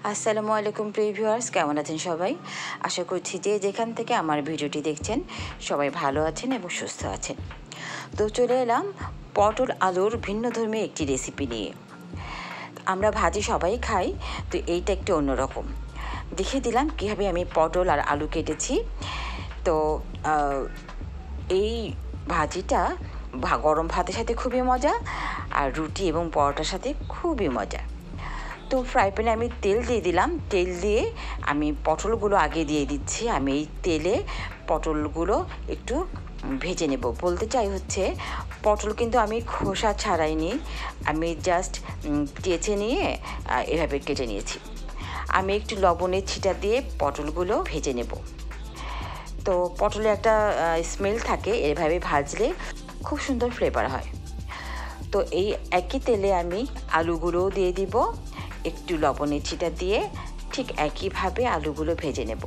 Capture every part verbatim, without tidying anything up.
আসসালামু আলাইকুম প্রিয় ভিউয়ার্স, কেমন আছেন সবাই? আশা করছি যে যেখান থেকে আমার ভিডিওটি দেখছেন সবাই ভালো আছেন এবং সুস্থ আছেন। তো চলে এলাম পটল আলুর ভিন্নধর্মী একটি রেসিপি নিয়ে। আমরা ভাজি সবাই খাই, তো এইটা একটু অন্যরকম। দেখিয়ে দিলাম কীভাবে আমি পটল আর আলু কেটেছি। তো এই ভাজিটা গরম ভাতের সাথে খুবই মজা, আর রুটি এবং পরোটার সাথে খুবই মজা। তো ফ্রাই প্যানে আমি তেল দিয়ে দিলাম। তেল দিয়ে আমি পটলগুলো আগে দিয়ে দিচ্ছি। আমি এই তেলে পটলগুলো একটু ভেজে নেব। বলতে চাই হচ্ছে পটল কিন্তু আমি খোসা ছাড়াইনি, আমি জাস্ট চেঁচে নিয়ে এভাবে কেটে নিয়েছি। আমি একটু লবণের ছিটা দিয়ে পটলগুলো ভেজে নেব। তো পটলে একটা স্মেল থাকে, এভাবে ভাজলে খুব সুন্দর ফ্লেভার হয়। তো এই একই তেলে আমি আলুগুলোও দিয়ে দিব, একটু লবণের ছিটা দিয়ে ঠিক একইভাবে আলুগুলো ভেজে নেব।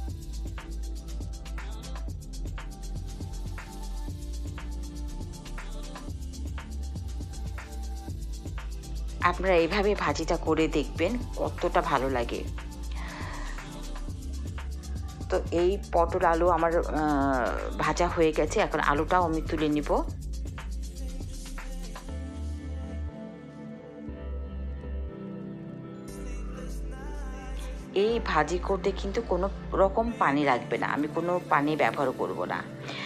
আপনারা এইভাবে ভাজিটা করে দেখবেন কতটা ভালো লাগে। তো এই পটল আলু আমার ভাজা হয়ে গেছে, এখন আলুটাও আমি তুলে নিব। এই ভাজি করতে কিন্তু কোনো রকম পানি লাগবে না, আমি কোনো পানি ব্যবহার করব না।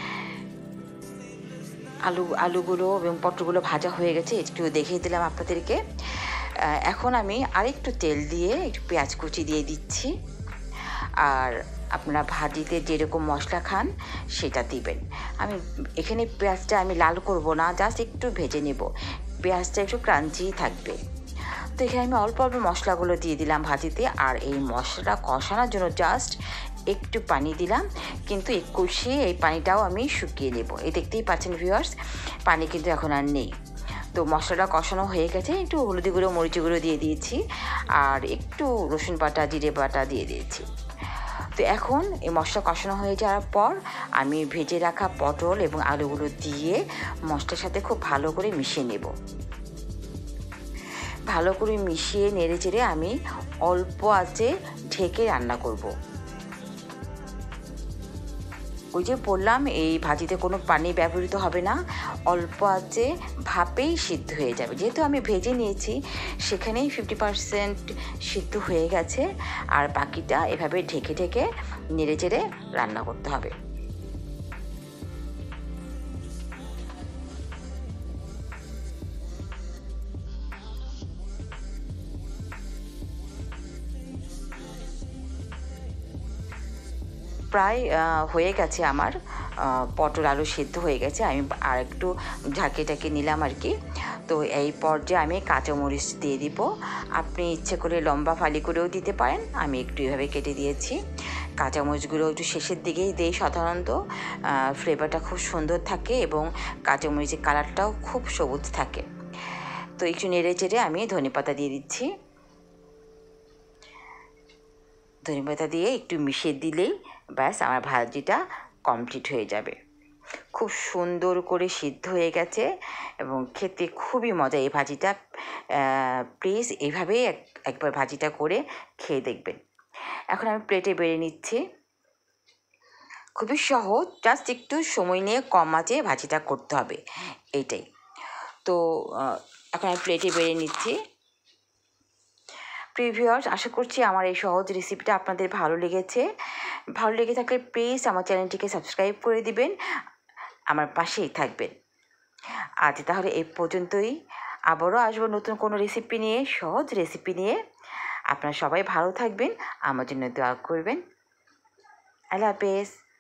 আলু আলুগুলো এবং পটলগুলো ভাজা হয়ে গেছে, একটু দেখিয়ে দিলাম আপনাদেরকে। এখন আমি আরেকটু তেল দিয়ে একটু পেঁয়াজ কুচি দিয়ে দিচ্ছি। আর আপনারা ভাজিতে যেরকম মশলা খান সেটা দিবেন। আমি এখানে পেঁয়াজটা আমি লাল করব না, জাস্ট একটু ভেজে নেব, পেঁয়াজটা একটু ক্রাঞ্চি থাকবে। তো এখানে আমি অল্প অল্প মশলাগুলো দিয়ে দিলাম ভাজিতে। আর এই মশলাটা কষানোর জন্য জাস্ট একটু পানি দিলাম, কিন্তু কষিয়ে এই পানিটাও আমি শুকিয়ে নেব। এই দেখতেই পাচ্ছেন ভিউয়ার্স, পানি কিন্তু এখন আর নেই। তো মশলাটা কষানো হয়ে গেছে, একটু হলুদি গুঁড়ো মরিচ গুঁড়ো দিয়ে দিয়েছি, আর একটু রসুন বাটা জিরে বাটা দিয়ে দিয়েছি। তো এখন এই মশলা কষানো হয়ে যাওয়ার পর আমি ভেজে রাখা পটল এবং আলুগুলো দিয়ে মশলার সাথে খুব ভালো করে মিশিয়ে নেব। ভালো করে মিশিয়ে নেড়ে চেড়ে আমি অল্প আঁচে ঢেকে রান্না করব। ওই যে বললাম এই ভাজিতে কোনো পানি ব্যবহৃত হবে না, অল্প আঁচে ভাপেই সিদ্ধ হয়ে যাবে। যেহেতু আমি ভেজে নিয়েছি সেখানেই ফিফটি পারসেন্ট সিদ্ধ হয়ে গেছে, আর বাকিটা এভাবে ঢেকে ঢেকে নেড়ে চেড়ে রান্না করতে হবে। প্রায় হয়ে গেছে আমার পটল আলু সিদ্ধ হয়ে গেছে। আমি আর একটু ঝাঁকিয়ে টাকে নিলাম আর কি। তো এই পর্যায়ে আমি কাঁচামরিচ দিয়ে দিব। আপনি ইচ্ছে করে লম্বা ফালি করেও দিতে পারেন, আমি একটু এভাবে কেটে দিয়েছি। কাঁচামরিচগুলো একটু শেষের দিকেই দেই সাধারণত, ফ্লেভারটা খুব সুন্দর থাকে এবং কাঁচামরিচের কালারটাও খুব সবুজ থাকে। তো একটু নেড়ে চেড়ে আমি ধনেপাতা দিয়ে দিচ্ছি। ধনেপাতা দিয়ে একটু মিশিয়ে দিলেই ব্যাস আমার ভাজিটা কমপ্লিট হয়ে যাবে। খুব সুন্দর করে সিদ্ধ হয়ে গেছে এবং খেতে খুবই মজা এই ভাজিটা। প্লিজ এইভাবেই একবার ভাজিটা করে খেয়ে দেখবেন। এখন আমি প্লেটে বেড়ে নিচ্ছি। খুবই সহজ, জাস্ট একটু সময় নিয়ে কম আঁচে ভাজিটা করতে হবে, এইটাই। তো এখন আমি প্লেটে বেড়ে নিচ্ছি। প্রিয় ভিউয়ার্স, আশা করছি আমার এই সহজ রেসিপিটা আপনাদের ভালো লেগেছে। ভালো লেগে থাকলে প্লিজ আমার চ্যানেলটিকে সাবস্ক্রাইব করে দিবেন, আমার পাশেই থাকবেন। আজ তাহলে এই পর্যন্তই, আবারও আসবো নতুন কোনো রেসিপি নিয়ে, সহজ রেসিপি নিয়ে। আপনারা সবাই ভালো থাকবেন, আমার জন্য দোয়া করবেন। আল্লাহ হাফেজ।